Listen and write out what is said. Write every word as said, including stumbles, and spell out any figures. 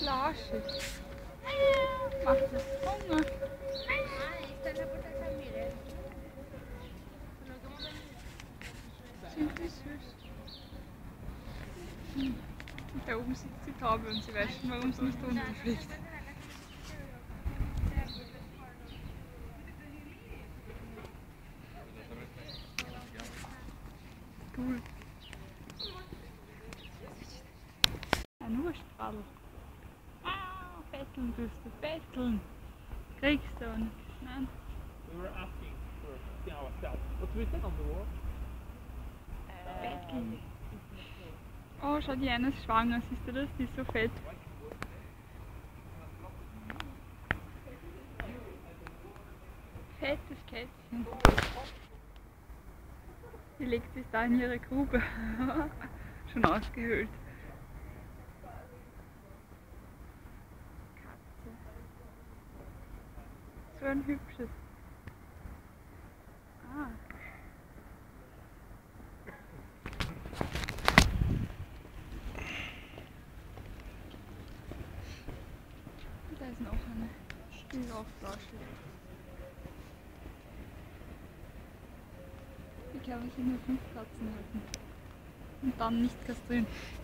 Flasche. Macht das Hunger. Sind die süß? Hm. Und da oben sitzt die Taube und sie weiß schon, warum sie nicht runterfliegt. Cool. Ein Wurstbradl. Ah, betteln tust du, betteln. Kriegst du auch nichts, nein? We were asking for seeing ourselves. What do we say on the wall? Betteln. Oh, schau, die eine ist schwanger, siehst du das? Die ist so fett. Fettes Kätzchen. Die legt sich da in ihre Grube. Schon ausgehöhlt. Katze. So ein hübsches. Ah. Da ist noch eine Spielrauchflasche. Ich glaube, ich will nur fünf Katzen halten. Und dann nicht kastrieren.